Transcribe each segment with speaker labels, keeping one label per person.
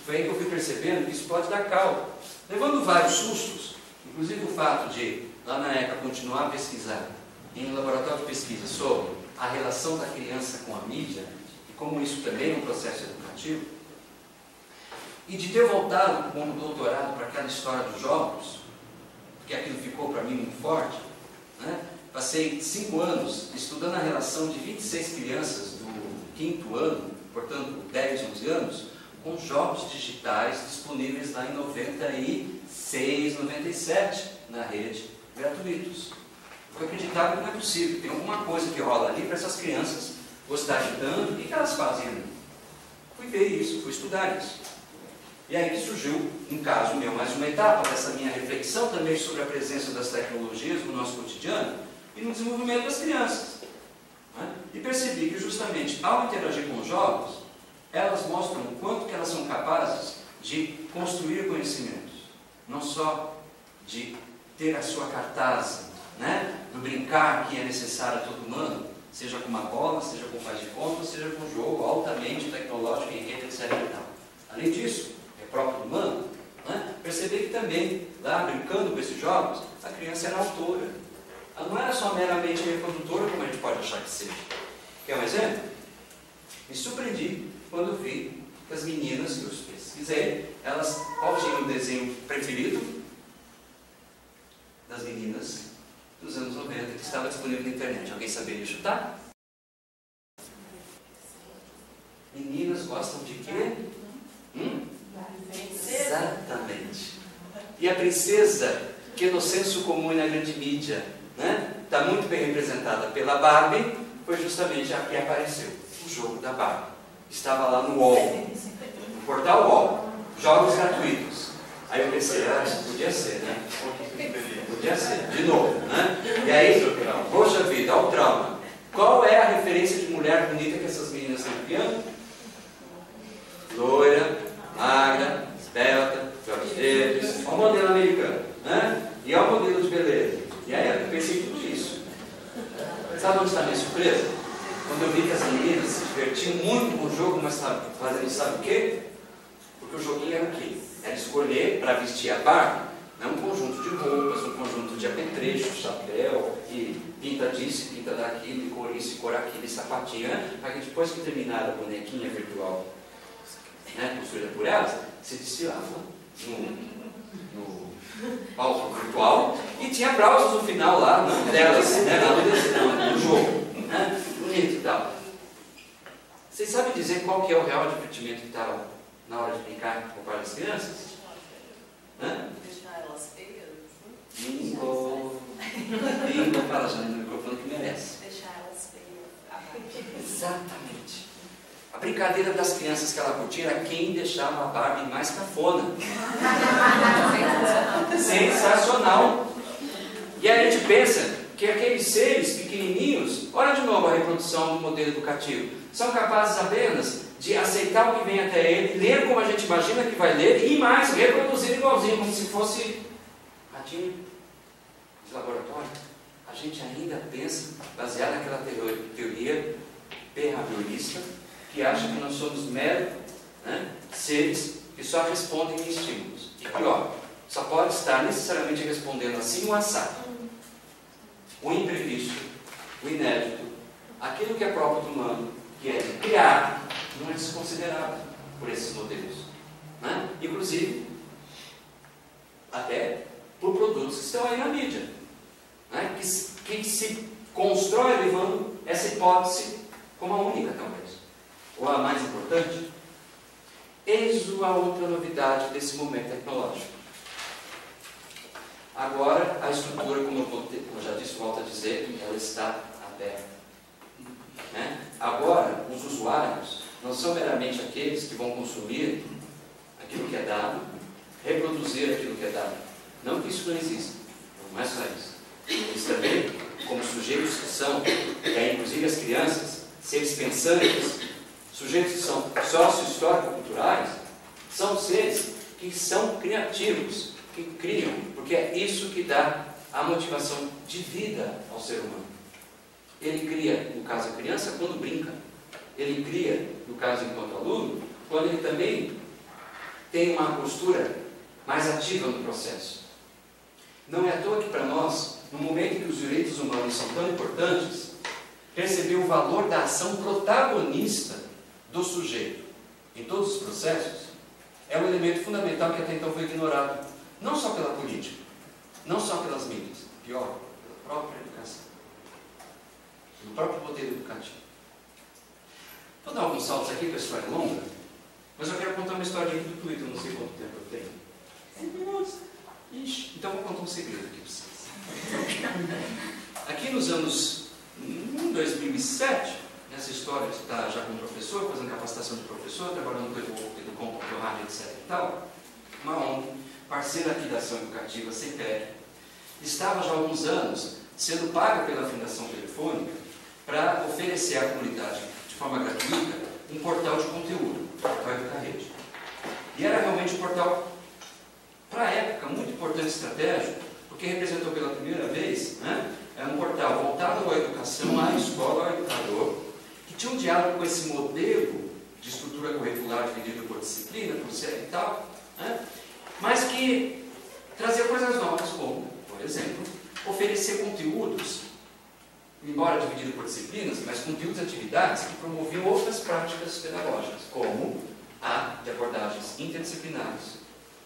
Speaker 1: Foi aí que eu fui percebendo que isso pode dar caldo. Levando vários sustos, inclusive o fato de, lá na ECA, continuar a pesquisar em um laboratório de pesquisa sobre a relação da criança com a mídia, e como isso também é um processo educativo, e de ter voltado como doutorado para aquela história dos jogos, porque aquilo ficou para mim muito forte, né? Passei 5 anos estudando a relação de 26 crianças do 5º ano, portanto 10, 11 anos, com jogos digitais disponíveis lá em 96, 97, na rede, gratuitos. Eu acreditava que não é possível, tem alguma coisa que rola ali para essas crianças gostarem tanto, o que elas fazem ali? Fui ver isso, fui estudar isso. E aí que surgiu, um caso meu, mais uma etapa dessa minha reflexão também sobre a presença das tecnologias no nosso cotidiano e no desenvolvimento das crianças. Né? E percebi que justamente ao interagir com os jogos, elas mostram o quanto que elas são capazes de construir conhecimentos, não só de ter a sua cartaz, né? Do brincar que é necessário a todo humano, seja com uma bola, seja com faz de conta, seja com um jogo altamente tecnológico em rede, etc. E tal. Além disso, é próprio humano, né? Perceber que também, lá brincando com esses jogos, a criança era autora. Ela não era só meramente reprodutora, como a gente pode achar que seja. Quer um exemplo? Me surpreendi quando vi que as meninas que eu pesquisei, elas, qual tinha o desenho preferido das meninas dos anos 90, que estava disponível na internet. Alguém saberia chutar? Meninas gostam de quê? Exatamente. E a princesa, que no senso comum e na grande mídia, né, está muito bem representada pela Barbie, foi justamente a que apareceu, o jogo da Barbie. Estava lá no UOL, no portal UOL, jogos gratuitos. Aí eu pensei, isso podia ser, né? Podia ser, de novo, né? E aí, poxa vida, olha o trauma. Qual é a referência de mulher bonita que essas meninas estão criando? Loira, magra, esbelta, de olhos verdes, olha o modelo americano, né? E olha o modelo de beleza. E aí eu pensei em tudo isso. Sabe onde está a minha surpresa? Quando eu vi que as meninas se divertiam muito com o jogo, mas fazendo sabe o quê? Porque o joguinho era o quê? Era escolher para vestir a Barbie, não um conjunto de roupas, um conjunto de apetrechos, chapéu, e pinta disso, pinta daquilo, e cor isso, e cor aquilo, e sapatinho, né? Para que depois que terminar a bonequinha virtual, né, construída por elas, se desfilava no palco virtual e tinha aplausos no final lá, não delas, né, não, no jogo, né? Bonito e tal. Vocês sabem dizer qual que é o real divertimento que estava na hora de brincar por parte das crianças?
Speaker 2: Deixar elas feias?
Speaker 1: Bingo! Bingo, fala já no microfone que merece.
Speaker 2: Deixar elas feias.
Speaker 1: Exatamente. A brincadeira das crianças que ela curtia era quem deixava a Barbie mais cafona. Sensacional! E aí a gente pensa que aqueles seres pequenininhos, olha de novo a reprodução do modelo educativo, são capazes apenas de aceitar o que vem até ele, ler como a gente imagina que vai ler, e mais, reproduzir igualzinho, como se fosse ratinho de laboratório. A gente ainda pensa, baseado naquela teoria behaviorista, que acha que nós somos meros, né, seres que só respondem em estímulos. E pior, só pode estar necessariamente respondendo assim o assado, o imprevisto, o inédito, aquilo que é próprio do humano, que é criar, não é desconsiderado por esses modelos, né? Inclusive, até por produtos que estão aí na mídia, né? que se constrói levando essa hipótese como a única, talvez, ou a mais importante. Eis a outra novidade desse momento tecnológico. Agora, a estrutura, como eu já disse, volto a dizer, ela está aberta. Né? Agora, os usuários não são meramente aqueles que vão consumir aquilo que é dado, reproduzir aquilo que é dado. Não que isso não exista, não é só isso. Eles também, como sujeitos que são, e aí inclusive as crianças, seres pensantes, sujeitos que são sócio-histórico-culturais, são seres que são criativos, que criam, porque é isso que dá a motivação de vida ao ser humano. Ele cria, no caso a criança, quando brinca. Ele cria, no caso enquanto aluno, quando ele também tem uma postura mais ativa no processo. Não é à toa que para nós, no momento em que os direitos humanos são tão importantes, perceber o valor da ação protagonista do sujeito em todos os processos é um elemento fundamental que até então foi ignorado, não só pela política, não só pelas mídias, pior, pela própria educação, pelo próprio modelo educativo. Vou dar alguns saltos aqui, porque a história é longa, mas eu quero contar uma história aqui do Twitter, não sei quanto tempo eu tenho. 5 minutos. Ixi, então vou contar um segredo aqui para vocês. Aqui nos anos 2007, nessa história de estar já como professor, fazendo capacitação de professor, trabalhando com Educom, rádio, etc. e tal, uma ONG, parceira aqui da ação educativa, CETEC, estava já há alguns anos sendo paga pela Fundação Telefônica para oferecer à comunidade, de forma gratuita, um portal de conteúdo, o portal Educarrede. E era realmente um portal, para a época, muito importante e estratégico, porque representou pela primeira vez, um portal voltado à educação, à escola, ao educador, que tinha um diálogo com esse modelo de estrutura curricular dividido por disciplina, por série e tal, mas que trazia coisas novas, como, por exemplo, oferecer conteúdos, embora dividido por disciplinas, mas conteúdos e atividades que promoviam outras práticas pedagógicas, como a de abordagens interdisciplinares.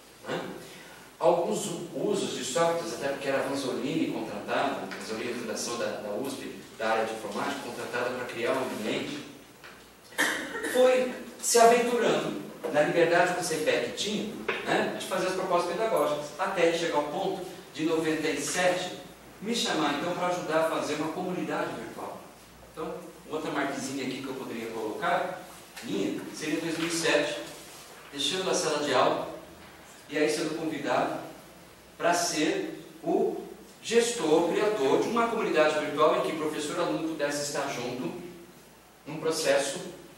Speaker 1: Alguns usos de softwares, até porque era a Vanzolini contratada, a Vanzolini, fundação da USP, da área de informática, contratada para criar um ambiente, foi se aventurando na liberdade que o CEPEC tinha, de fazer as propostas pedagógicas, até chegar ao ponto de 97 me chamar então para ajudar a fazer uma comunidade virtual. Então, outra marquezinha aqui que eu poderia colocar, minha, seria 2007, deixando a sala de aula, e aí sendo convidado para ser o gestor, o criador de uma comunidade virtual em que professor e aluno pudesse estar junto num processo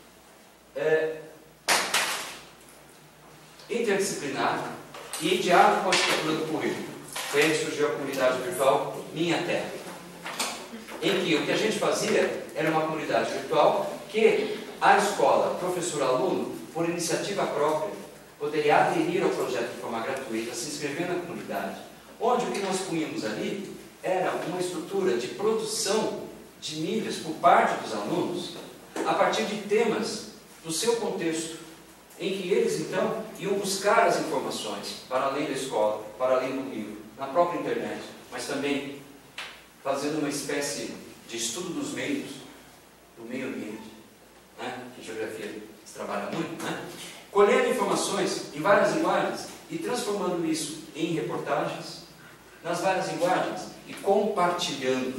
Speaker 1: interdisciplinar e em diálogo com a estrutura do currículo. Foi aí que surgiu a comunidade virtual Minha Terra, em que o que a gente fazia era uma comunidade virtual que a escola, professor, aluno, por iniciativa própria, poderia aderir ao projeto de forma gratuita, se inscrever na comunidade, onde o que nós punhamos ali era uma estrutura de produção de mídias por parte dos alunos, a partir de temas do seu contexto, em que eles então iam buscar as informações para além da escola, para além do livro, na própria internet, mas também fazendo uma espécie de estudo dos meios, do meio ambiente, que em geografia se trabalha muito, colhendo informações em várias linguagens e transformando isso em reportagens nas várias linguagens e compartilhando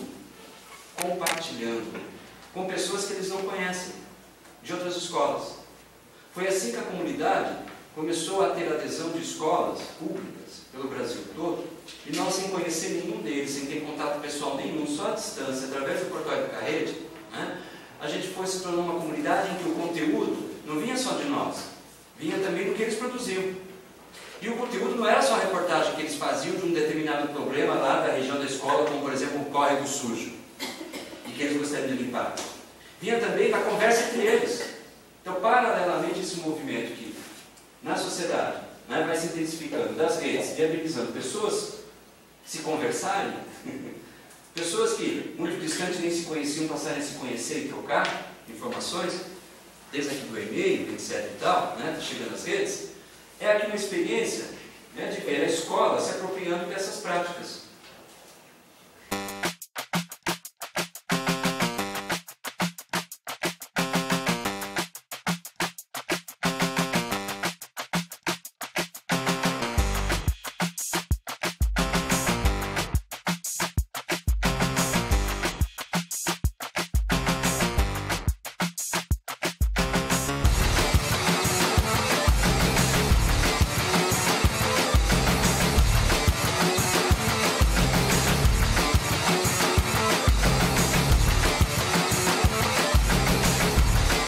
Speaker 1: com pessoas que eles não conhecem, de outras escolas. Foi assim que a comunidade começou a ter adesão de escolas públicas pelo Brasil todo, e nós, sem conhecer nenhum deles, sem ter contato pessoal nenhum, só à distância, através do portal Educarrede, a gente foi se tornando uma comunidade em que o conteúdo não vinha só de nós, vinha também do que eles produziam. E o conteúdo não era só a reportagem que eles faziam de um determinado problema lá da região da escola, como por exemplo um córrego sujo, e que eles gostariam de limpar. Vinha também da conversa entre eles. Então, paralelamente, esse movimento que na sociedade vai se intensificando, das redes, viabilizando pessoas se conversarem, pessoas que muito distantes nem se conheciam, passarem a se conhecer e trocar informações, desde aqui do e-mail, etc e tal, chegando às redes, é aqui uma experiência de ver a escola se apropriando dessas práticas.